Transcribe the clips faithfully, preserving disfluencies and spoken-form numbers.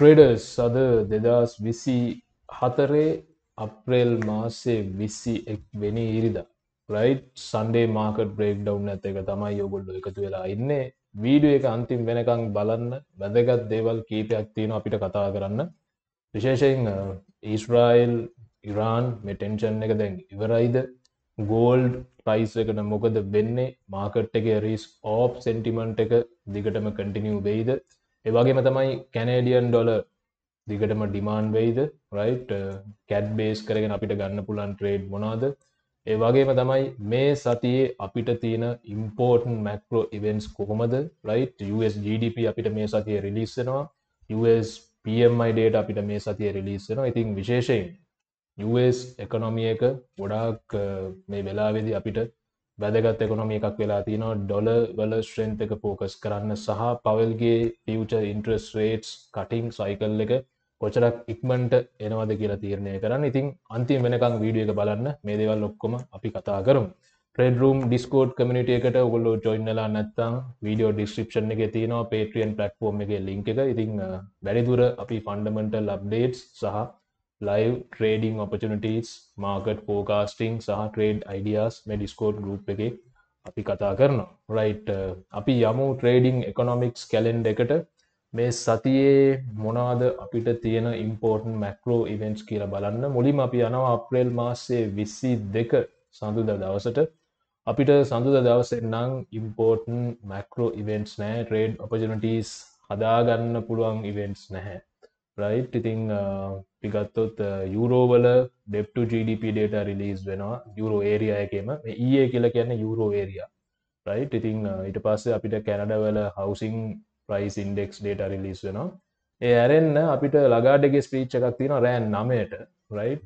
Traders අද දෙදස් විසි හතරේ අප්‍රේල් මාසේ විසි එක් වෙනි ඉරිදා right Sunday market breakdown ඇත එක තමයි ඔයගොල්ලෝ එකතු වෙලා ඉන්නේ වීඩියෝ එක අන්තිම වෙනකන් බලන්න වැදගත් දේවල් කීපයක් තියෙනවා අපිට කතා කරන්න විශේෂයෙන් ඊස්රායිල් ඉරාන් මේ ටෙන්ෂන් එක දැන් ඉවරයිද ගෝල්ඩ් ප්‍රයිස් එකට මොකද වෙන්නේ මාකට් එකේ රිස්ක් ඔෆ් සෙන්ටිමන්ට් එක දිගටම කන්ටිනියු වෙයිද ඒ වගේම තමයි කැනේඩියන් ඩොලර් දිගටම ඩිමාන්ඩ් වෙයිද රයිට් කැට් බේස් කරගෙන අපිට ගන්න පුළුවන් ට්‍රේඩ් මොනවාද ඒ වගේම තමයි මේ සතියේ අපිට තියෙන ඉම්පෝර්ටන්ට් මැක්‍රෝ ඉවෙන්ට්ස් කොහොමද right U S G D P අපිට මේ සතියේ රිලීස් වෙනවා යූ එස් පී එම් ආයි data අපිට මේ සතියේ රිලීස් වෙනවා ඉතින් විශේෂයෙන් යූ එස් එකොනොමි එක ගොඩාක් මේ වෙලාවේදී අපිට වැදගත් එකොනොමි එකක් වෙලා තියෙනවා ඩොලර් වල ස්ට්‍රෙන්ත් එක ફોකස් කරන්න සහ පවෙල්ගේ ෆියුචර් ඉන්ටරෙස්ට් රේට්ස් කටින් සයිකල් එක කොච්චරක් ඉක්මනට එනවද කියලා තීරණය කරන්න. ඉතින් අන්තිම වෙනකන් වීඩියෝ එක බලන්න. මේ දේවල් ඔක්කොම අපි කතා කරමු. Trade Room Discord community එකට ඔයගොල්ලෝ join වෙලා නැත්නම් වීඩියෝ description එකේ තියෙනවා Patreon platform එකේ link එක. ඉතින් වැඩි දුර අපි fundamental updates සහ live trading opportunities, market forecasting සහ trade ideas මේ Discord group එකේ අපි කතා කරනවා. right අපි යමු trading economics calendar එකට. මේ සතියේ මොනවද අපිට තියෙන important macro events කියලා බලන්න. මුලින්ම අපි යනවා අප්‍රේල් මාසයේ විසි දෙක සඳුදා දවසට. අපිට සඳුදා දවසේ නම් important macro events නැහැ. trade opportunities හදාගන්න පුළුවන් events නැහැ. right ඉතින් අපි ගත්තොත් යුරෝ වල debt to G D P data release වෙනවා යුරෝ area එකේම. මේ E A කියලා කියන්නේ යුරෝ area. right ඉතින් ඊට පස්සේ අපිට කැනඩා වල housing price index data release වෙනවා. ඒ ඇරෙන්න අපිට ලගාඩගේ ස්පීච් එකක් තියෙනවා රෑ නවයට. right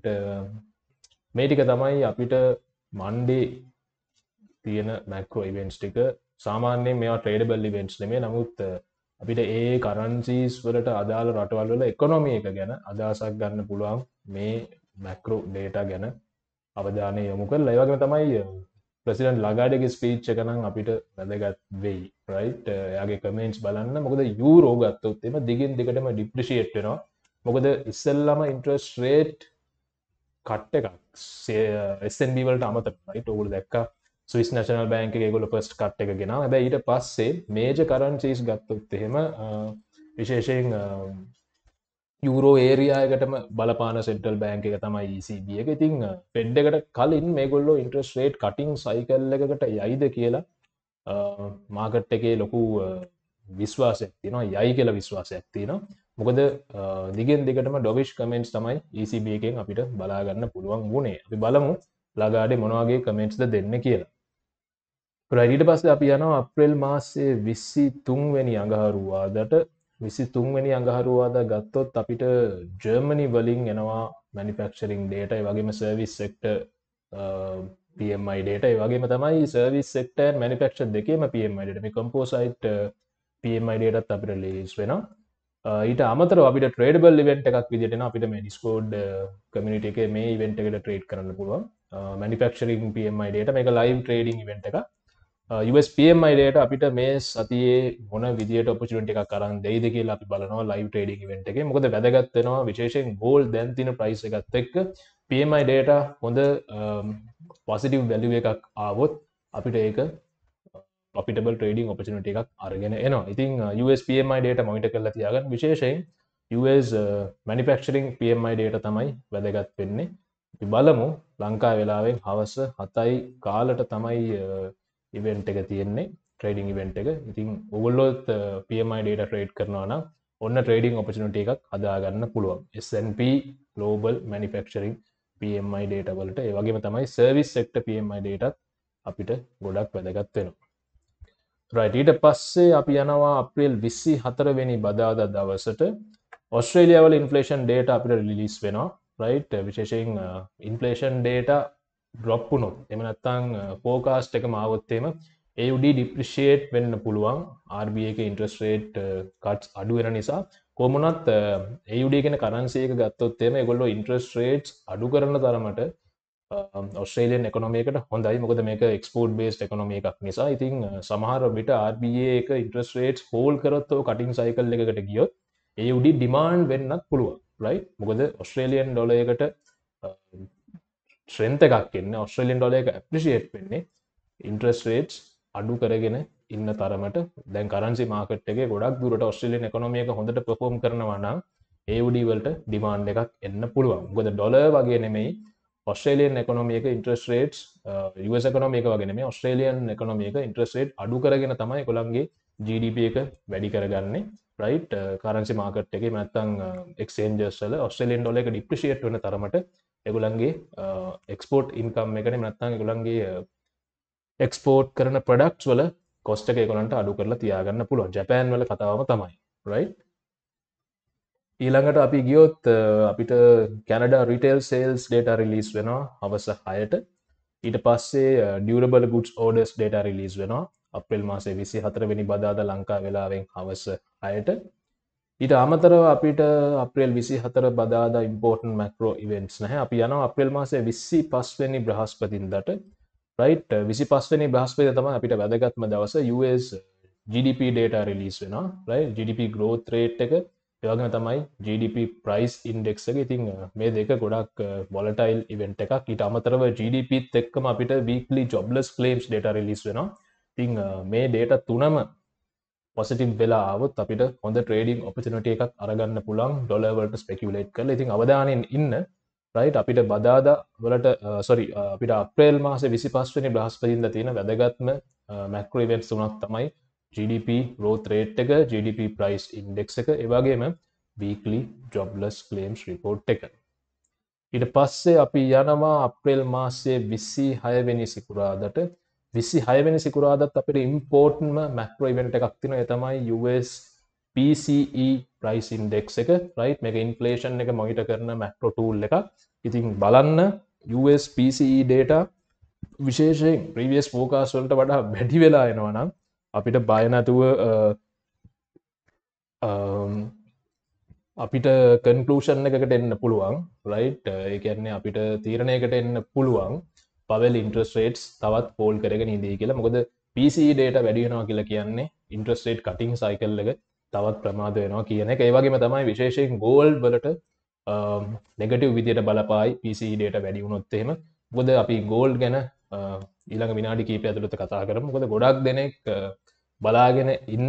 මේ ටික තමයි අපිට Monday තියෙන macro events ටික. සාමාන්‍යයෙන් මේවා tradable events නෙමෙයි. නමුත් අපිට ඒ currencies වලට අදාළ රටවල් වල economy එක ගැන අදහසක් ගන්න පුළුවන් මේ macro data ගැන අවධානය යොමු කරලා. ඒ වගේම තමයි ප්‍රෙසිඩන්ට් ලගාඩගේ ස්පීච් එක නම් අපිට වැදගත් වෙයි. right එයාගේ කමෙන්ට්ස් බලන්න. මොකද යූරෝ ගත්තොත් එම දිගින් දිගටම ඩිප්‍රීෂিয়েට් වෙනවා. මොකද ඉස්සෙල්ලාම ඉන්ටරෙස්ට් රේට් කට් එකක් S N B වලට අමතක. right ඔයගොල්ලෝ දැක්කා ස්විස් නැෂනල් බැංක් එකේ ඒගොල්ලෝ ෆස්ට් කට් එක ගෙනාවා. හැබැයි ඊට පස්සේ මේජර් කරන්සිස් ගත්තොත් එහෙම විශේෂයෙන් යුරෝ ඒරියා එකටම බලපාන සෙන්ට්‍රල් බැංක් එක තමයි E C B එක. ඉතින් ෆෙඩ් එකට කලින් මේගොල්ලෝ ඉන්ටරෙස්ට් රේට් කටින් සයිකල් එකකට යයිද කියලා මාකට් එකේ ලොකු විශ්වාසයක් තියෙනවා. යයි කියලා විශ්වාසයක් තියෙනවා. මොකද දිගින් දිගටම ඩොවිෂ් කමෙන්ට්ස් තමයි E C B එකෙන් අපිට බලා ගන්න පුළුවන් වුණේ. අපි බලමු ලගාඩේ මොන වගේ කමෙන්ට්ස්ද දෙන්නේ කියලා. right ඊට පස්සේ අපි යනවා අප්‍රේල් මාසයේ විසි තුන් වෙනි අඟහරුවාදට. විසි තුන් වෙනි අඟහරුවාදා ගත්තොත් අපිට ජර්මනි වලින් එනවා manufacturing data, ඒ වගේම service sector P M I data, ඒ වගේම තමයි service sector and manufacture දෙකේම P M I data. මේ composite P M I data ත් අපිට release වෙනවා. ඊට අමතරව අපිට tradable event එකක් විදිහට එනවා. අපිට මේ Discord community එකේ මේ event එකට trade කරන්න පුළුවන්. manufacturing P M I data මේක live trading event එකක්. U S P M I data අපිට මේ සතියේ මොන විදියට opportunity එකක් අරන් දෙයිද කියලා අපි බලනවා live trading event එකේ. මොකද වැදගත් වෙනවා විශේෂයෙන් gold දැන් තියෙන price එකත් එක්ක P M I data හොඳ positive value එකක් ආවොත් අපිට ඒක profitable trading opportunity එකක් අරගෙන එනවා. ඉතින් U S P M I data monitor කරලා තියාගන්න. විශේෂයෙන් U S manufacturing P M I data තමයි වැදගත් වෙන්නේ. අපි බලමු ලංකාවේ වෙලාවෙන් හවස හතයි කාලට තමයි event එක තියෙන්නේ, trading event එක. ඉතින් ඔයගොල්ලොත් P M I data trade කරනවා නම් ඔන්න trading opportunity එකක් හදා ගන්න පුළුවන්. S and P global manufacturing P M I data වලට ඒ වගේම තමයි service sector P M I data අපිට ගොඩක් වැදගත් වෙනවා. right ඊට පස්සේ අපි යනවා අප්‍රේල් විසි හතර වෙනි බදාදා දවසට. ඔස්ට්‍රේලියා වල inflation data අපිට release වෙනවා. right විශේෂයෙන් inflation data drop වුණොත් එහෙම නැත්නම් forecast එකම ආවොත් එහෙම A U D depreciate වෙන්න පුළුවන්. R B A එකේ interest rate cuts අඩු වෙන නිසා කොහොම වුණත් A U D කියන currency එක ගත්තොත් එහෙම ඒගොල්ලෝ interest rates අඩු කරන තරමට ඔස්ට්‍රේලියන් economy එකට හොඳයි. මොකද මේක export based economy එකක් නිසා. ඉතින් සමහර විට R B A එක interest rates hold කරොත් ඔය cutting cycle එකකට ගියොත් ඒ උඩි ඩිමාන්ඩ් වෙන්නත් පුළුවන් right මොකද ඔස්ට්‍රේලියන් ඩොලර් එකට ස්ට්‍රෙන්ත් එකක් එන්නේ ඔස්ට්‍රේලියන් ඩොලර් එක ඇප්‍රීෂিয়েට් වෙන්නේ ඉන්ට්‍රස්ට් රේට්ස් අඩු කරගෙන ඉන්න තරමට දැන් කරන්සි මාකට් එකේ ගොඩක් දුරට ඔස්ට්‍රේලියන් ඉකොනොමි එක හොඳට පර්ෆෝම් කරනවා නම් ඒ උඩි වලට ඩිමාන්ඩ් එකක් එන්න පුළුවන් මොකද ඩොලර් වගේ නෙමෙයි ඔස්ට්‍රේලියන් එකොනොමි එක interest rates U S economy එක වගේ නෙමෙයි ඔස්ට්‍රේලියන් එකොනොමි එක ඉන්ට්‍රස්ට් රේට් අඩු කරගෙන තමයි ඒගොල්ලන්ගේ ජී ඩී පී එක වැඩි කරගන්නේ රයිට් කරන්සි මාකට් එකේ නැත්නම් එක්ස්චේන්ජස් වල ඔස්ට්‍රේලියන් ඩොලර් එක ඩිප්‍රීෂিয়েට් වෙන තරමට ඒගොල්ලන්ගේ එක්ස්පෝර්ට් ඉන්කම් එකනේ නැත්නම් ඒගොල්ලන්ගේ එක්ස්පෝර්ට් කරන ප්‍රොඩක්ට්ස් වල කොස්ට් එක ඒගොල්ලන්ට අඩු කරලා තියාගන්න පුළුවන් ජපාන් වල කතාවම තමයි රයිට් ඊළඟට අපි ගියොත් අපිට Canada retail sales data release වෙනවා හවස හයට ඊට පස්සේ durable goods orders data release වෙනවා අප්‍රේල් මාසේ විසි හතර වෙනි බදාදා ලංකා වෙලාවෙන් හවස හයට ඊට අමතරව අපිට අප්‍රේල් විසි හතර බදාදා ඉම්පෝර්ටන්ට් මැක්‍රෝ ඉවෙන්ට්ස් නැහැ අපි යනවා අප්‍රේල් මාසේ විසි පහ වෙනි බ්‍රහස්පතින්දාට රයිට් විසි පහ වෙනි බ්‍රහස්පතින්දා තමයි අපිට වැදගත්ම දවස U S G D P data release වෙනවා right G D P growth rate එක ඒ වගේම තමයි G D P price index එක. ඉතින් මේ දෙක ගොඩක් volatile event එකක්. ඊට අමතරව ජී ඩී පීත් එක්කම අපිට weekly jobless claims data release වෙනවා. ඉතින් මේ data තුනම positive වෙලා ආවොත් අපිට හොඳ trading opportunity එකක් අරගන්න පුළුවන් ඩොලර් වලට speculate කරලා. ඉතින් අවධානයෙන් ඉන්න right අපිට බදාදා වලට sorry අපිට අප්‍රේල් මාසේ විසි පහ වෙනි බ්‍රහස්පතින්දා තියෙන වැදගත්ම macro events තුනක් තමයි G D P growth rate එක, G D P price index එක, ඒ වගේම weekly jobless claims report එක. ඊට පස්සේ අපි යනවා අප්‍රේල් මාසයේ විසි හය වෙනි සිකුරාදාට. විසි හය වෙනි සිකුරාදාත් අපිට ඉම්පෝර්ටන්ට්ම macro event එකක් තියෙනවා. ඒ තමයි U S P C E price index එක, right? මේක inflation එක monitor කරන macro tool එකක්. ඉතින් බලන්න U S P C E data විශේෂයෙන් previous forecast වලට වඩා වැඩි වෙලා එනවා නම් අපිට බය නැතුව අපිට කන්ක්ලූෂන් එකකට එන්න පුළුවන් රයිට් ඒ කියන්නේ අපිට තීරණයකට එන්න පුළුවන් පවෙල් ඉන්ට්‍රස්ට් රේට්ස් තවත් ෆෝල් කරගෙන ඉඳී කියලා මොකද පී සී ඊ data වැඩි වෙනවා කියලා කියන්නේ ඉන්ට්‍රස්ට් රේට් කටින් සයිකල් එක තවත් ප්‍රමාද වෙනවා කියන එක. ඒ වගේම තමයි විශේෂයෙන් ගෝල්ඩ් වලට නෙගටිව් විදියට බලපායි පී සී ඊ data වැඩි වුණොත් එහෙම. මොකද අපි ගෝල්ඩ් ගැන ඊළඟ විනාඩි කිහිපය ඇතුළත කතා කරමු. මොකද ගොඩක් දෙනෙක් බලාගෙන ඉන්න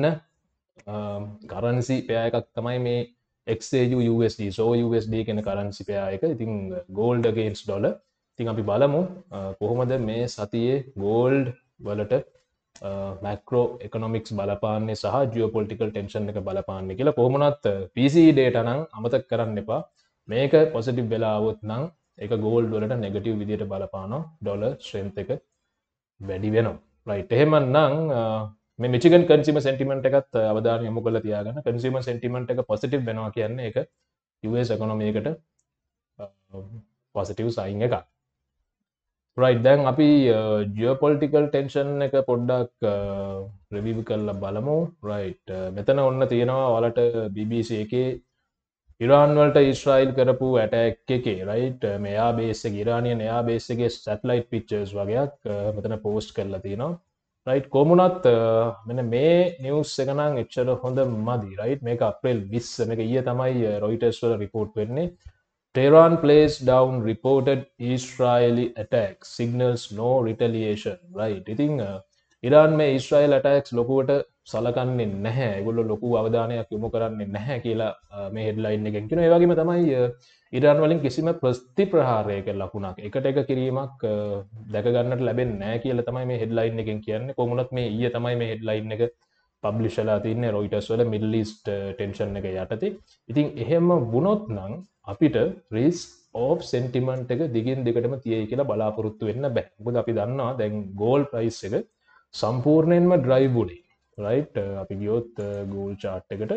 කරන්සි පෙයා එකක් තමයි මේ X A U U S D so U S D කියන කරන්සි පෙයා එක. ඉතින් ගෝල්ඩ් against ඩොලර්. ඉතින් අපි බලමු කොහොමද මේ සතියේ ගෝල්ඩ් වලට මැක්‍රෝ ඉකොනොමික්ස් බලපාන්නේ සහ ජියෝපොලිටිකල් ටෙන්ෂන් එක බලපාන්නේ කියලා. කොහොම වුණත් පී සී ඊ data නම් අමතක කරන්න එපා. මේක පොසිටිව් වෙලා આવොත් නම් ඒක ගෝල්ඩ් වලට නෙගටිව් විදියට බලපානවා. ඩොලර් ස්ට්‍රෙන්ත් එක වැඩි වෙනවා. රයිට් එහෙමනම් මේ මිචිගන් කන්සියුමර් සෙන්ටිමන්ට් එකත් අවධානය යොමු කරලා තියාගන්න. කන්සියුමර් සෙන්ටිමන්ට් එක පොසිටිව් වෙනවා කියන්නේ ඒක යු එස් ඉකොනොමි එකට පොසිටිව් සයින් එකක්. රයිට් දැන් අපි ජියෝපොලිටිකල් ටෙන්ෂන් එක පොඩ්ඩක් රිවිව් කරලා බලමු. රයිට් මෙතන ඔන්න තියෙනවා ඔයාලට බී බී සී එකේ ඉරාන් වලට ඊශ්‍රායිල් කරපු ඇටැක් එකේ රයිට් මේ එයා බේස් එකේ ඉරානියන් එයා බේස් එකේ සැටලයිට් පික්චර්ස් වගේක් මෙතන පෝස්ට් කරලා තියෙනවා. රයිට් කොමුණත් මෙන්න මේ නිවුස් එක නම් එච්චර හොඳ මදි රයිට් මේක අප්‍රේල් විස්ස මේක ඊයේ තමයි රොයිටර්ස් වල රිපෝට් වෙන්නේ. Tehran plays down reported Israeli attacks signals no retaliation right ඉතින් ඉරාන් මේ ඊශ්‍රායල් attacks ලොකුවට සලකන්නේ නැහැ. ඒගොල්ලෝ ලොකු අවධානයක් යොමු කරන්නේ නැහැ කියලා මේ හෙඩ්ලයින් එකෙන් කියනවා. ඒ වගේම තමයි ඉරාන් වලින් කිසිම ප්‍රතිප්‍රහාරයක ලකුණක් එකට එක කිරීමක් දැක ගන්නට ලැබෙන්නේ නැහැ කියලා තමයි මේ හෙඩ්ලයින් එකෙන් කියන්නේ. කොහොමුණත් මේ ඊයේ තමයි මේ හෙඩ්ලයින් එක පබ්ලිෂ් වෙලා තින්නේ රොයිටර්ස් වල මිඩල් ඊස්ට් ටෙන්ෂන් එක යටතේ. ඉතින් එහෙම වුණොත් නම් අපිට රිස්ක් ඔෆ් සෙන්ටිමන්ට් එක දිගින් දිගටම තියෙයි කියලා බලාපොරොත්තු වෙන්න බෑ. මොකද අපි දන්නවා දැන් ගෝල්ඩ් ප්‍රයිස් එක සම්පූර්ණයෙන්ම ඩ්‍රයිව් වුණේ. රයිට් අපි ගියොත් ගෝල්ඩ් chart එකට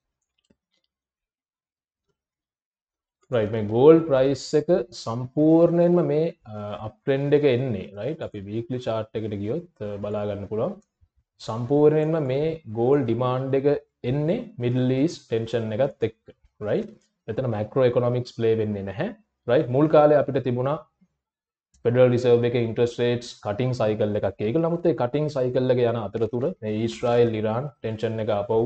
රයිට් මේ ගෝල්ඩ් ප්‍රයිස් එක සම්පූර්ණයෙන්ම මේ අප් ට්‍රෙන්ඩ් එක එන්නේ රයිට් අපි වීක්ලි chart එකට ගියොත් බලා ගන්න පුළුවන් සම්පූර්ණයෙන්ම මේ ගෝල්ඩ් ඩිමාන්ඩ් එක එන්නේ මිඩල් ඊස්ට් ටෙන්ෂන් එකත් එක්ක රයිට් මෙතන මැක්‍රෝ ඉකොනොමික්ස් ප්ලේ වෙන්නේ නැහැ රයිට් මුල් කාලේ අපිට තිබුණා ෆෙඩරල් රිසර්ව් එකේ ඉන්ට්‍රස්ට් රේට්ස් කටින් සයිකල් එකක් ඒක නමුත් ඒ කටින් සයිකල් එක යන අතරතුර මේ ඊශ්‍රායල් ඉරාන් ටෙන්ෂන් එක ආපහු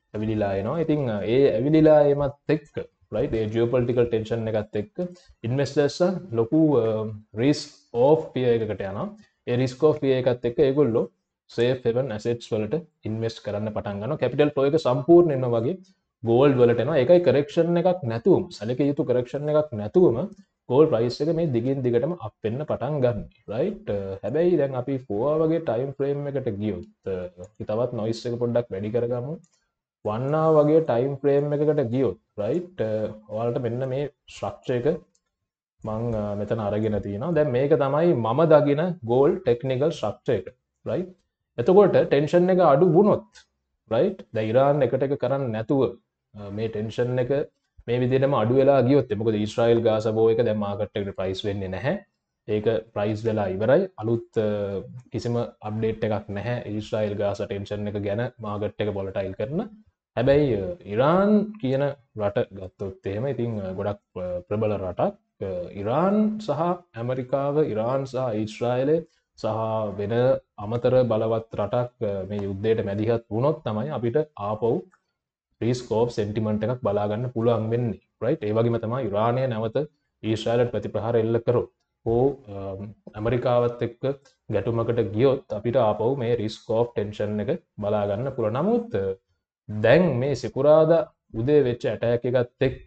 ඇවිලිලා එනවා. ඉතින් ඒ ඇවිලිලා එමත් එක්ක right ඒ geopolitical tension එකත් එක්ක investors ලොකු risk of fear එකකට යනවා. ඒ risk of fear එකත් එක්ක ඒගොල්ලෝ safe haven assets වලට invest කරන්න පටන් ගන්නවා. capital flow එක සම්පූර්ණයෙන්ම වගේ gold වලට එනවා. ඒකයි correction එකක් නැතුවම සැලකිය යුතු correction එකක් නැතුවම gold price එක මේ දිගින් දිගටම up වෙන්න පටන් ගන්න. right හැබැයි දැන් අපි four වගේ time frame එකට ගියොත් අපි තවත් noise එක පොඩ්ඩක් වැඩි කරගමු. one hour වගේ time frame එකකට ගියොත් right ඔයාලට මෙන්න මේ structure එක මම මෙතන අරගෙන තියෙනවා. දැන් මේක තමයි මම දකින gold technical structure එක. right එතකොට tension එක අඩු වුණොත් right දැන් ඉරාන් එකට එක කරන්නේ නැතුව මේ tension එක මේ විදිහටම අඩු වෙලා ගියොත් මොකද ඊශ්‍රායෙල් ගාසා වෝ එක දැන් මාකට් එකට ප්‍රයිස් වෙන්නේ නැහැ. ඒක ප්‍රයිස් වෙලා ඉවරයි. අලුත් කිසිම අප්ඩේට් එකක් නැහැ ඊශ්‍රායෙල් ගාසා ටෙන්ෂන් එක ගැන මාකට් එක වොලටයිල් කරන. හැබැයි ඉරාන් කියන රට ගත්තොත් එහෙම ඉතින් ගොඩක් ප්‍රබල රටක්. ඉරාන් සහ ඇමරිකාව ඉරාන් සහ ඊශ්‍රායලය සහ වෙන අමතර බලවත් රටක් මේ යුද්ධයට මැදිහත් වුණොත් තමයි අපිට ආපහු risk of sentiment එකක් බලා ගන්න පුළුවන් වෙන්නේ. right ඒ වගේම තමයි ඉරානය නැවත ඊශ්‍රායලට ප්‍රතිප්‍රහාර එල්ල කරොත් හෝ ඇමරිකාවත් එක්ක ගැටුමකට ගියොත් අපිට ආපහු මේ risk of tension එක බලා ගන්න පුළුවන්. නමුත් දැන් මේ සිකුරාදා උදේ වෙච්ච ඇටැක් එකත් එක්ක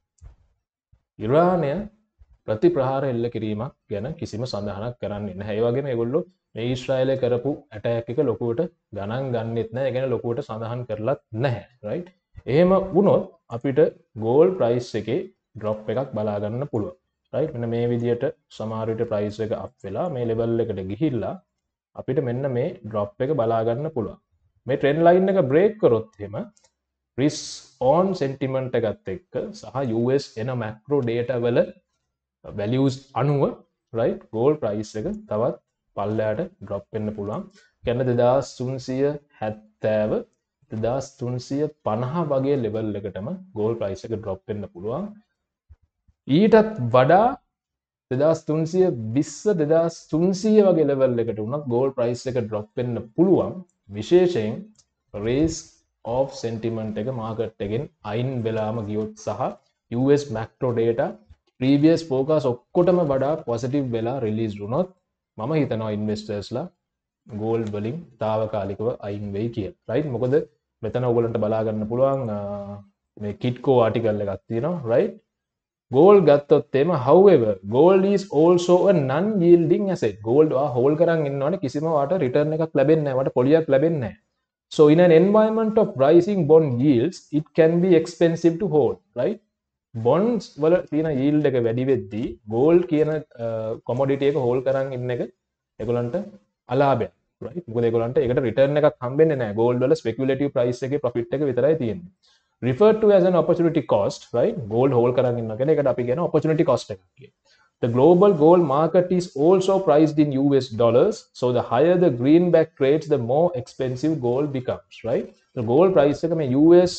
ඉරානය ප්‍රතිප්‍රහාර එල්ල කිරීමක් ගැන කිසිම සඳහනක් කරන්නේ නැහැ. ඒ වගේම ඒගොල්ලෝ මේ ඊශ්‍රායලය කරපු ඇටැක් එක ලොකුවට ගණන් ගන්නෙත් නැහැ. ඒ කියන්නේ ලොකුවට සඳහන් කරලත් නැහැ. right එහෙම වුණොත් අපිට gold price එකේ drop එකක් බලා ගන්න පුළුවන්. right මෙන්න මේ විදිහට සමහර විට price එක up වෙලා මේ level එකට ගිහිල්ලා අපිට මෙන්න මේ drop එක බලා ගන්න පුළුවන්. මේ trend line එක break කරොත් එහෙම risk on sentiment එකත් එක්ක සහ U S එන macro data වල values අනුව right gold price එක තවත් පල්ලයට drop වෙන්න පුළුවන්. කියන්නේ දෙදාස් තුන්සිය හැත්තෑව දෙදාස් තුන්සිය පනහ වගේ level එකටම gold price එක drop වෙන්න පුළුවන්. ඊටත් වඩා දෙදාස් තුන්සිය විස්ස දෙදාස් තුන්සිය වගේ level එකට උනත් gold price එක drop වෙන්න පුළුවන්. විශේෂයෙන් risk of sentiment එක market එකෙන් අයින් වෙලාම ගියොත් සහ U S macro data previous forecast ඔක්කොටම වඩා positive වෙලා release වුණොත් මම හිතනවා ඉන්වෙස්ටර්ස්ලා gold වලින් తాවකාලිකව අයින් වෙයි කියලා. right මොකද මෙතන ඔයගලන්ට බලා ගන්න පුළුවන් මේ කිට්කෝ ආටිකල් එකක් තියෙනවා. right gold ගත්තොත් එම however gold is also a non yielding asset. gold වා hold කරන් ඉන්නවනේ කිසිම වාට return එකක් ලැබෙන්නේ නැහැ. වාට පොලියක් ලැබෙන්නේ නැහැ. so in an environment of rising bond yields it can be expensive to hold. right bonds වල තියෙන yield එක වැඩි වෙද්දී gold කියන commodity එක hold කරන් ඉන්න එක ඒගොල්ලන්ට අලාභයක්. right මොකද ඒගොල්ලන්ට ඒකට return එකක් හම්බෙන්නේ නැහැ. gold වල speculative price එකේ profit එක විතරයි තියෙන්නේ. referred to as an opportunity cost. right gold hold කරන් ඉන්න කෙනෙක් ඒකට අපි කියන opportunity cost එකක් කියලා. The global gold market is also priced in U S dollars. So the higher the greenback trades, the more expensive gold becomes. Right the gold price එක මේ U S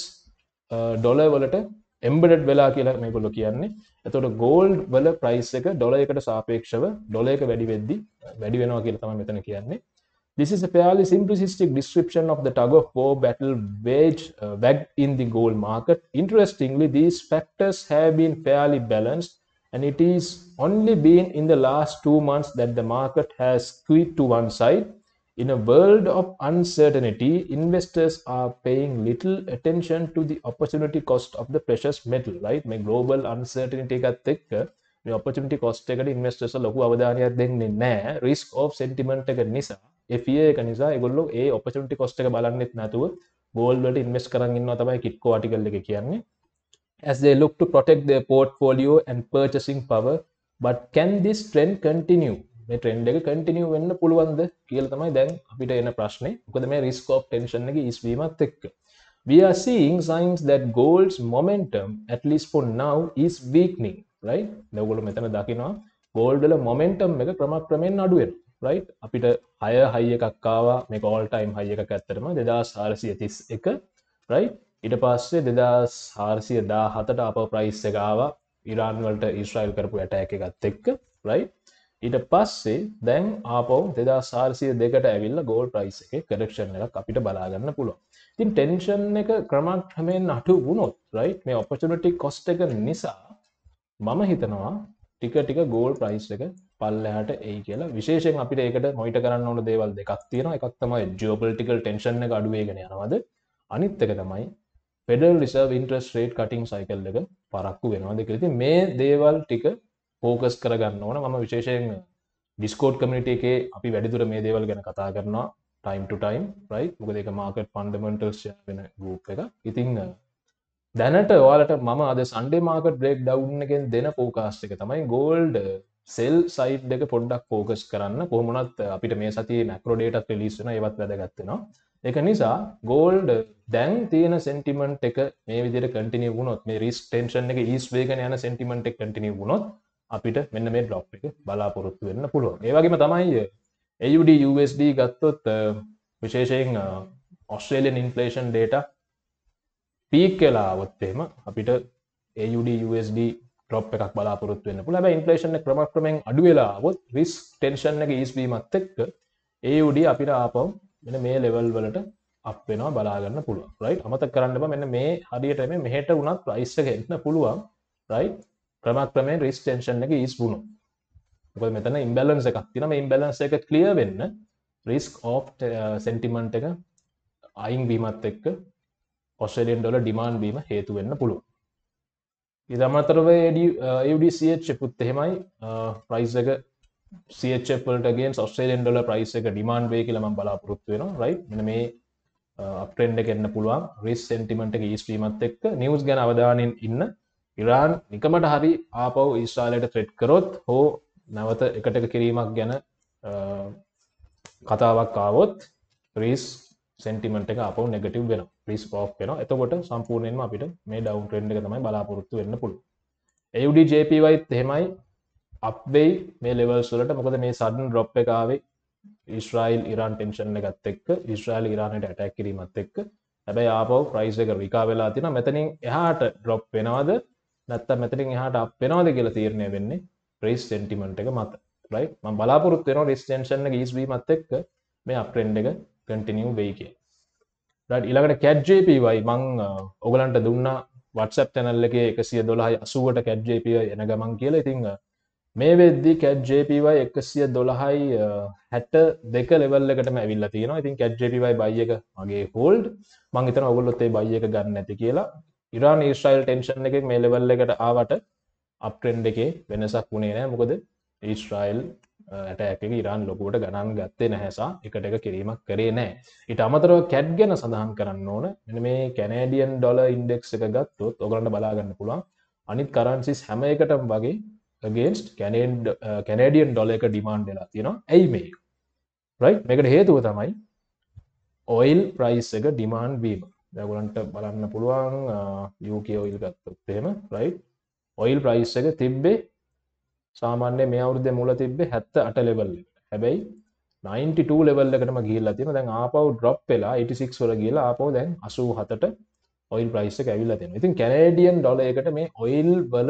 dollar වලට embedded වෙලා කියලා මේගොල්ලෝ කියන්නේ. එතකොට gold වල price එක dollar එකට සාපේක්ෂව dollar එක වැඩි වෙද්දි වැඩි වෙනවා කියලා තමයි මෙතන කියන්නේ. This is a fairly simplistic description of the tug of war battle waged uh, waged in the gold market. Interestingly, these factors have been fairly balanced, and it is only been in the last two months that the market has skewed to one side. In a world of uncertainty, investors are paying little attention to the opportunity cost of the precious metal. Right? මේ global uncertainty එකත් එක්ක මේ opportunity cost එකට investors ලොකු අවධානයක් දෙන්නේ නැහැ. risk of sentiment එක නිසා, ඒ fear එක නිසා ඒගොල්ලෝ ඒ opportunity cost එක බලන්නෙත් නැතුව gold වලට invest කරන් ඉන්නවා තමයි කිට්කෝ article එකේ කියන්නේ. As they look to protect their portfolio and purchasing power. But can this trend continue? මේ trend එක continue වෙන්න පුළුවන්ද කියලා තමයි දැන් අපිට එන ප්‍රශ්නේ. මොකද මේ risk of tension එක ඉස්වීමත් එක්ක. We are seeing signs that gold's momentum, at least for now, is weakening. Right? දැන් ඔයගොල්ලෝ මෙතන දකිනවා gold වල momentum එක ක්‍රමක්‍රමයෙන් අඩු වෙනවා. right අපිට higher high එකක් ආවා. මේක all time high එකක් ඇත්තටම දෙදාස් හාරසිය තිස් එක. right ඊට පස්සේ දෙදාස් හාරසිය දාහතට අපව price එක ආවා ඉරාන් වලට ඊශ්‍රායල් කරපු attack එකත් එක්ක. right ඊට පස්සේ දැන් ආපහු දෙදාස් හාරසිය දෙකට ඇවිල්ලා gold price එකේ correction එකක් අපිට බලා ගන්න පුළුවන්. ඉතින් ටෙන්ෂන් එක ක්‍රමක්‍රමයෙන් අඩු වුණොත් right මේ opportunity cost එක නිසා මම හිතනවා ටික ටික gold price එක පල්ලෙහාට එයි කියලා. විශේෂයෙන් අපිට ඒකට මොනිටර් කරන්න ඕන දේවල් දෙකක් තියෙනවා. එකක් තමයි geopolitical tension එක අඩු වෙගෙන යනවාද? අනිත් එක තමයි Federal Reserve interest rate cutting cycle එක පරක්කු වෙනවාද කියලා. ඉතින් මේ දේවල් ටික focus කරගන්න ඕන. මම විශේෂයෙන් Discord community එකේ අපි වැඩිදුර මේ දේවල් ගැන කතා කරනවා time to time right. මොකද ඒක market fundamentals වෙන group එක. ඉතින් දැනට ඔයාලට මම අද Sunday market breakdown එකෙන් දෙන forecast එක තමයි gold sell side එක පොඩ්ඩක් focus කරන්න. කොහොම වුණත් අපිට මේ සතියේ macro data release වෙනවා. ඒවත් වැදගත් වෙනවා. ඒක නිසා gold දැන් තියෙන sentiment එක මේ විදිහට continue වුණොත් මේ risk tension එක ease වෙගෙන යන sentiment එක continue වුණොත් අපිට මෙන්න මේ drop එක බලාපොරොත්තු වෙන්න පුළුවන්. ඒ වගේම තමයි A U D U S D ගත්තොත් විශේෂයෙන් Australian inflation data peak වෙලා આવොත් එහෙම අපිට A U D U S D drop එකක් බලාපොරොත්තු වෙන්න පුළුවන්. හැබැයි inflation එක ක්‍රමක්‍රමයෙන් අඩු වෙලා આવොත් risk tension එක ease වීමත් එක්ක A U D අපිට ආපහු මෙන්න මේ level වලට up වෙනවා බලා ගන්න පුළුවන්. right අමතක කරන්න එපා මෙන්න මේ හරියට මේ මෙහෙට වුණත් price එක එන්න පුළුවන්. right ක්‍රමක්‍රමයෙන් risk tension එක ease වුණොත්. මොකද මෙතන imbalance එකක් තියෙනවා. මේ imbalance එක clear වෙන්න risk of uh, sentiment එක අයින් වීමත් එක්ක Australian dollar demand වීම හේතු වෙන්න පුළුවන්. ඊට අමතරව A U D C H F උත් එහෙමයි price එක C H F වලට against Australian dollar price එක demand වෙයි කියලා මම බලාපොරොත්තු වෙනවා. right මෙන්න මේ uptrend එක එන්න පුළුවන් risk sentiment එක ease වීමත් එක්ක news ගැන අවධානයෙන් ඉන්න. ඉරාන් නිකමට හරි ආපහු ඊශ්‍රායලයට threat කරොත් හෝ නැවත එකට එක කිරීමක් ගැන කතාවක් ආවොත් risk sentiment එක ආපහු negative වෙනවා. risk off වෙනවා. එතකොට සම්පූර්ණයෙන්ම අපිට මේ down trend එක තමයි බලාපොරොත්තු වෙන්න පුළුවන්. A U D J P Y එහෙමයි up වෙයි මේ levels වලට. මොකද මේ sudden drop එක ආවේ ඊශ්‍රායල් ඉරාන් tension එකත් එක්ක ඊශ්‍රායල් ඉරානයට attack කිරීමත් එක්ක. හැබැයි ආපහු price එක recover වෙලා තියෙනවා. මෙතනින් එහාට drop වෙනවද නැත්නම් මෙතනින් එහාට up වෙනවද කියලා තීරණය වෙන්නේ risk sentiment එක මත. right මම බලාපොරොත්තු වෙනවා risk tension එක ease වීමත් එක්ක මේ uptrend එක continue වෙයි කියලා. right ඊළඟට C A D J P Y මම ඔයගලන්ට දුන්නා WhatsApp channel එකේ එකසිය දොළහයි අසූවට C A D J P Y එන ගමන් කියලා. ඉතින් මේ වෙද්දී C A D J P Y එකසිය දොළහයි හැට දෙක level එකටම ඇවිල්ලා තියෙනවා. ඉතින් C A D J P Y buy එක මගේ hold. මම හිතනවා ඔයගොල්ලොත් ඒ buy එක ගන්න නැති කියලා. ඉරාන් ඊශ්‍රායල් tension එකෙන් මේ level එකට ආවට uptrend එකේ වෙනසක් වුණේ නැහැ. මොකද ඊශ්‍රායල් attack එක ඉරාන් ලොකුවට ගණන් ගත්තේ නැහැ සා එකට එක කිරීමක් කරේ නැහැ. ඊට අමතරව C A D ගැන සඳහන් කරන්න ඕන. මෙන්න මේ Canadian dollar index එක ගත්තොත් ඔයගලන්ට බලා ගන්න පුළුවන්. අනිත් currencies හැම එකටම වගේ against Canadian uh, Canadian dollar එක demand වෙලා තියෙනවා. ඇයි මේ? right මේකට හේතුව තමයි oil price එක demand වීම. දැන් ඔයගලන්ට බලන්න පුළුවන් uh, U K oil ගත්තොත් එහෙම right oil price එක තිබ්බේ සාමාන්‍ය මේ අවුරුද්දේ මුල තිබ්බේ හැත්තෑ අට level එකට. හැබැයි නයින්ටි ටූ level එකටම ගිහිල්ලා තියෙනවා. දැන් ආපහු drop වෙලා එයිටි සික්ස් වල ගිහලා ආපහු දැන් අසූ හතට oil price එක ඇවිල්ලා තියෙනවා. ඉතින් Canadian dollar එකට මේ oil වල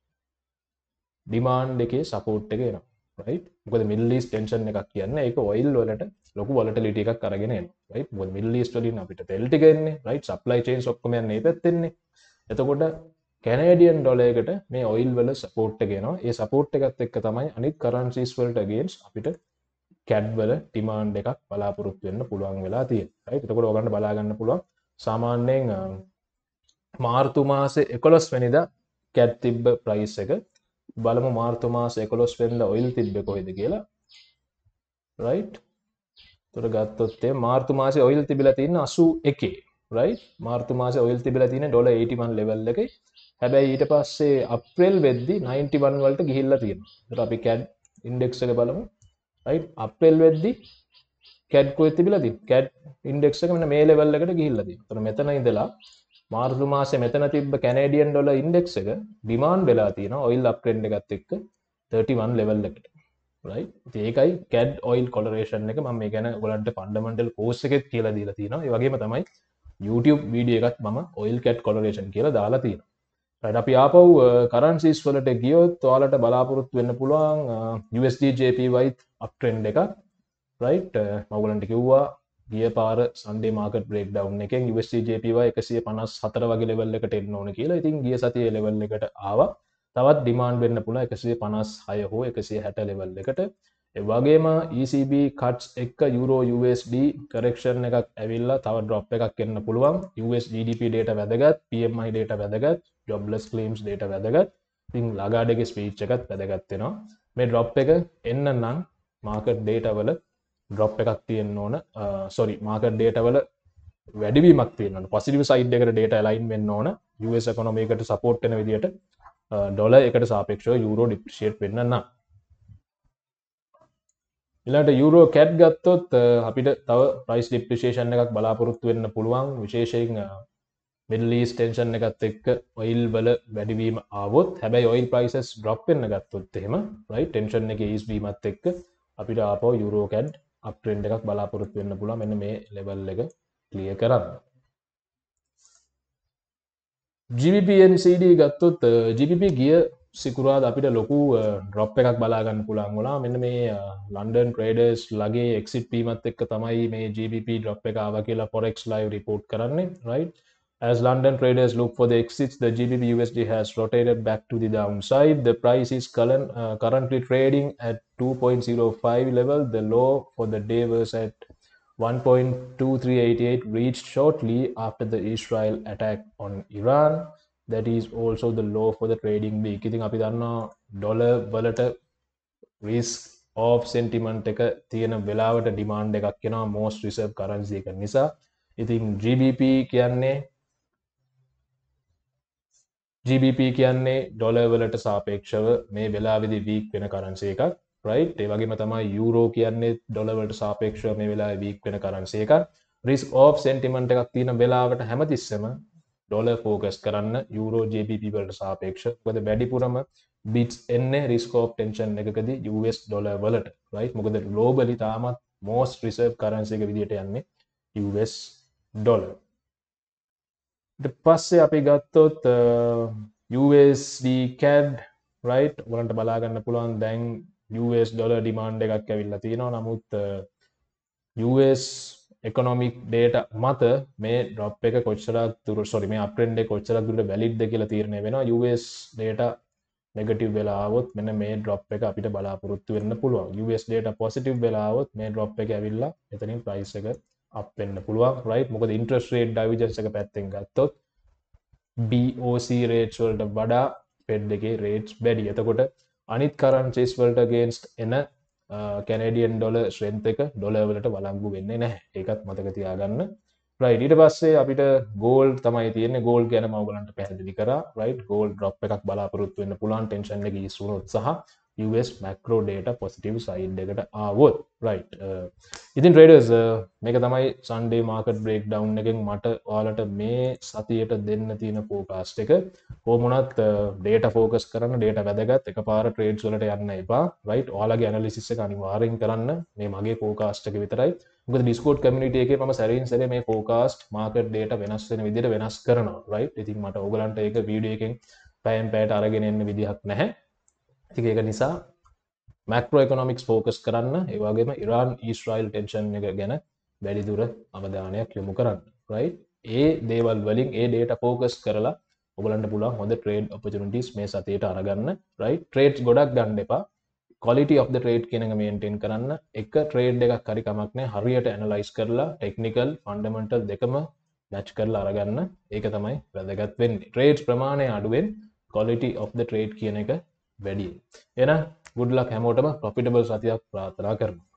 demand එකේ support එක එනවා. right මොකද Middle East tension එකක් කියන්නේ ඒක oil වලට ලොකු volatility එකක් අරගෙන එනවා. right මොකද Middle East වලින් අපිට තෙල් ටික එන්නේ right supply chains ඔක්කොම යන්නේ මේ පැත්තෙන්නේ. එතකොට Canadian dollar එකට මේ oil වල support එක එනවා. ඒ support එකත් එක්ක තමයි අනිත් currencies වලට against අපිට C A D වල demand එකක් බලාපොරොත්තු වෙන්න පුළුවන් වෙලා තියෙන්නේ. right එතකොට ඔයගොල්ලන්ට බලා ගන්න පුළුවන් සාමාන්‍යයෙන් මාර්තු මාසේ එකොළොස් වෙනිදා C A D තිබ්බ price එක බලමු මාර්තු මාසේ එකොළොස් වෙනිදා oil තිබ්බේ කොහෙද කියලා. right එතකොට ගත්තොත් ඒ මාර්තු මාසේ oil තිබිලා තියෙන අසූ එකේ. right මාර්තු මාසේ oil තිබිලා තියෙන ඩොලර් එයිටි වන් level එකේ. හැබැයි ඊට පස්සේ අප්‍රේල් වෙද්දී නයින්ටි වන් වලට ගිහිල්ලා තියෙනවා. ඒකට අපි C A D index එක බලමු. right අප්‍රේල් වෙද්දී C A D කොහෙද තිබිලා තියෙන්නේ? C A D index එක මෙන්න මේ level එකට ගිහිල්ලා තියෙනවා. ඒතර මෙතන ඉඳලා මාර්තු මාසේ මෙතන තිබ්බ Canadian dollar index එක demand වෙලා තියෙනවා oil uptrend එකත් එක්ක තර්ටි වන් level එකට. right ඉතින් ඒකයි C A D oil correlation එක මම මේ ගැන ඔයගලන්ට fundamental course එකෙත් කියලා දීලා තියෙනවා. ඒ වගේම තමයි YouTube video එකත් මම oil C A D correlation කියලා දාලා තියෙනවා. right අපි ආපහු currencies වලට ගියොත් ඔයාලට බලාපොරොත්තු වෙන්න පුළුවන් U S D J P Y uptrend එකක්. right මම ඔයගලන්ට කිව්වා ගිය පාර Sunday market breakdown එකෙන් U S D J P Y එකසිය පනස් හතර වගේ level එකට එන්න ඕන කියලා. ඉතින් ගිය සතියේ level එකට ආවා. තවත් demand වෙන්න පුළුවන් එකසිය පනස් හය හෝ එකසිය හැට level එකට. ඒ වගේම E C B cuts එක්ක euro U S D correction එකක් ඇවිල්ලා තව drop එකක් එන්න පුළුවන්. U S G D P data වැදගත්, P M I data වැදගත්, jobless claims data වැදගත්. ඉතින් ලගාඩේගේ ස්පීච් එකත් වැදගත් වෙනවා. මේ drop එක එන්න නම් market data වල drop එකක් තියෙන්න ඕන. sorry market data වල වැඩිවීමක් තියෙන්න ඕන. positive side එකට data align වෙන්න ඕන. U S economy එකට support වෙන විදියට dollar එකට සාපේක්ෂව euro depreciate වෙන්න නම්. ඊළඟට euro C A D ගත්තොත් අපිට තව price depreciation එකක් බලාපොරොත්තු වෙන්න පුළුවන්. විශේෂයෙන් Middle East tension එකත් එක්ක oil වල වැඩිවීම ආවොත්, හැබැයි oil prices drop වෙන්න ගත්තොත් එහෙම right tension එකේ ease වීමත් එක්ක අපිට ආපහු euro C A D uptrend එකක් බලාපොරොත්තු වෙන්න පුළුවන් මෙන්න මේ level එක clear කරන්න. G B P N C D ගත්තොත් G B P ගිය සිකුරාදා අපිට ලොකු drop එකක් බලා ගන්න පුළුවන් වුණා. මෙන්න මේ London traders ලගේ exit වීමත් එක්ක තමයි මේ G B P drop එක ආවා කියලා Forex live report කරන්නේ right. As London traders look for the exits, the G B P U S D has rotated back to the downside. The price is current, uh, currently trading at two point zero five level. The low for the day was at one point two three eight eight, reached shortly after the Israel attack on Iran. That is also the low for the trading week. ඉතින් අපි දන්නවා dollar වලට risk of sentiment එක තියෙන වෙලාවට demand එකක් එනවා most reserve currency එක නිසා. ඉතින් G B P කියන්නේ G B P කියන්නේ ඩොලර් වලට සාපේක්ෂව මේ වෙලාවේදී weak වෙන currency එකක් right. ඒ වගේම තමයි euro කියන්නේ ඩොලර් වලට සාපේක්ෂව මේ වෙලාවේ weak වෙන currency එකක්. risk of sentiment එකක් තියෙන වෙලාවට හැමතිස්සෙම ඩොලර් focus කරන්න euro G B P වලට සාපේක්ෂව. මොකද වැඩිපුරම bits එන්නේ risk of tension එකකදී U S ඩොලර් වලට right. මොකද globally තාමත් most reserve currency එක විදියට යන්නේ U S ඩොලර්. ඊට පස්සේ අපි ගත්තොත් U S D C A D right. ඔයගලන්ට බලා ගන්න පුළුවන් දැන් U S ඩොලර් demand එකක් ඇවිල්ලා තියෙනවා. නමුත් U S economic data මත මේ drop එක කොච්චරක් දුර sorry මේ uptrend එක කොච්චරක් දුරට valid ද කියලා තීරණය වෙනවා. U S data negative වෙලා આવොත් මෙන්න මේ drop එක අපිට බලාපොරොත්තු වෙන්න පුළුවන්. U S data positive වෙලා આવොත් මේ drop එක ඇවිල්ලා එතනින් price එක up වෙන්න පුළුවන් right. මොකද interest rate divergence එක පැත්තෙන් ගත්තොත් B O C rates වලට වඩා Fed එකේ rates වැඩි. එතකොට අනිත් currencies වලට against එන Canadian dollar strength එක ඩොලර් වලට වළංගු වෙන්නේ නැහැ. ඒකත් මතක තියාගන්න. right. ඊට පස්සේ අපිට gold තමයි තියෙන්නේ. gold ගැන මම ඔයගලන්ට පැහැදිලි කරා right. gold drop එකක් බලාපොරොත්තු වෙන්න පුළුවන් tension එක ease වුණොත් සහ U S macro data positive side එකට ආවොත් right. ඉතින් traders මේක තමයි Sunday market breakdown එකෙන් මට ඔයාලට මේ සතියට දෙන්න තියෙන forecast එක. කොහොම වුණත් data focus කරන්න, data වැදගත්. එකපාර trades වලට යන්න එපා right. ඔයාලගේ analysis එක අනිවාර්යෙන් කරන්න. මේ මගේ forecast එක විතරයි. මොකද Discord community එකේ මම සැරින් සැරේ මේ forecast market data වෙනස් වෙන විදිහට වෙනස් කරනවා right. ඉතින් මට ඔයගලන්ට ඒක වීඩියෝ එකෙන් පැයෙන් පැයට අරගෙන එන්න විදිහක් නැහැ. ඉතින් ඒක නිසා macro economics focus කරන්න. ඒ වගේම Iran Israel tension එක ගැන වැඩි දුර අවධානයක් යොමු කරන්න right. ඒ දේවල් වලින් ඒ data focus කරලා ඔයගලන්ට පුළුවන් හොඳ trade opportunities මේ සතියේට අරගන්න right. trades ගොඩක් ගන්න එපා. quality of the trade කියන එක maintain කරන්න. එක trade එකක් හරි කමක් නැහැ. හරියට analyze කරලා technical fundamental දෙකම match කරලා අරගන්න. ඒක තමයි වැදගත් වෙන්නේ. trades ප්‍රමාණය අඩුවෙන් quality of the trade කියන එක වැඩි. එහෙනම් good luck හැමෝටම profitable සතියක් ප්‍රාර්ථනා කරනවා.